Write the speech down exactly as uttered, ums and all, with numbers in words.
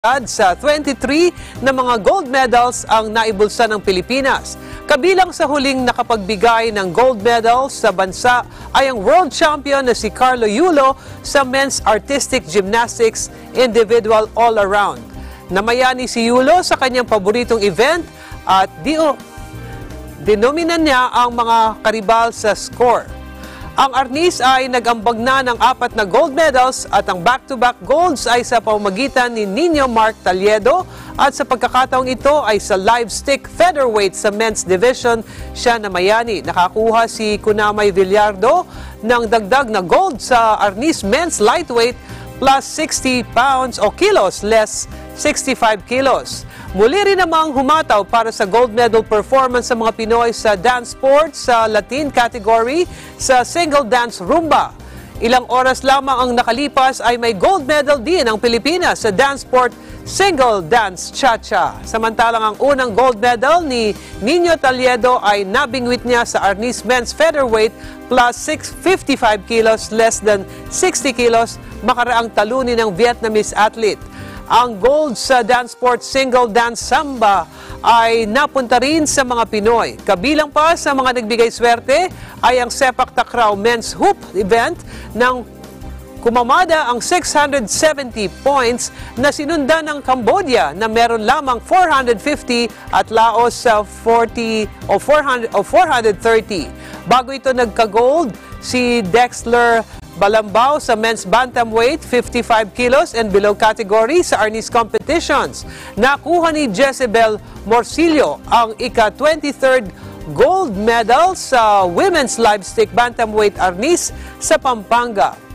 Sa twenty-three na mga gold medals ang naibulsa ng Pilipinas. Kabilang sa huling nakapagbigay ng gold medals sa bansa ay ang world champion na si Carlo Yulo sa men's artistic gymnastics individual all-around. Namayani si Yulo sa kanyang paboritong event at dio, denominan niya ang mga karibal sa score. Ang arnis ay nag-ambag na ng apat na gold medals at ang back-to-back golds ay sa pamamagitan ni Nino Mark Taliedo at sa pagkakataong ito ay sa live stick featherweight sa men's division siya namayani. Nakakuha si Kunamay Villardo ng dagdag na gold sa arnis men's lightweight plus sixty pounds o kilos less sixty-five kilos. Muli rin namang humataw para sa gold medal performance sa mga Pinoy sa dance sports sa Latin category sa single dance rumba. Ilang oras lamang ang nakalipas ay may gold medal din ang Pilipinas sa dance sport single dance cha-cha. Samantalang ang unang gold medal ni Nino Taliedo ay nabingwit niya sa arnis men's featherweight plus fifty-five kilos less than sixty kilos makaraang talunin ng Vietnamese athlete. Ang gold sa dance sport single dance samba ay napunta rin sa mga Pinoy. Kabilang pa sa mga nagbigay swerte ay ang sepak takraw men's hoop event ng kumamada ang six hundred seventy points na sinundan ng Cambodia na meron lamang four hundred fifty at Laos sa forty o four hundred o four hundred thirty. Bago ito nagka-gold si Dexler Balambao sa men's bantamweight fifty-five kilos and below category sa arnis competitions. Nakuha ni Jezebel Morcillo ang ika twenty-third gold medal sa women's live stick bantamweight arnis sa Pampanga.